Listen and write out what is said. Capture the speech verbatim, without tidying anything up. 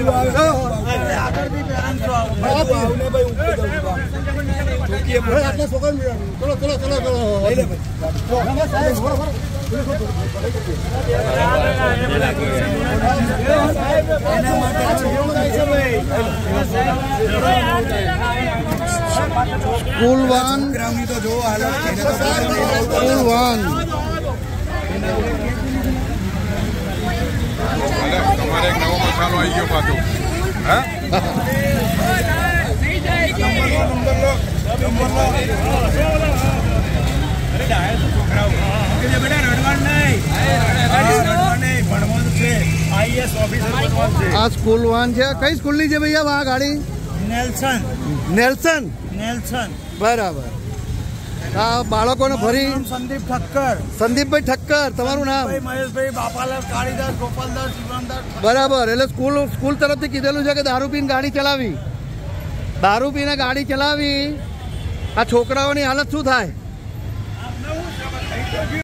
school van school van તમારે એક નવો મસાલો આવી ગયો પાછો હા આ સ્કૂલ વાન છે કઈ સ્કૂલ ની છે ભૈયા આ ગાડી નેલ્સન નેલ્સન નેલ્સન બરાબર આ બાળકોને ફરી સંદીપ ઠક્કર સંદીપભાઈ ઠક્કર તમારું નામ મહેશભાઈ બાપાલાલ કાળીદાસ ગોપાલદાસ શિવરામદાસ બરાબર એટલે સ્કૂલ સ્કૂલ તરફથી કીધેલું છે કે દારૂ પીને ગાડી ચલાવી દારૂ પીને ગાડી ચલાવી આ છોકરાઓની હાલત શું થાય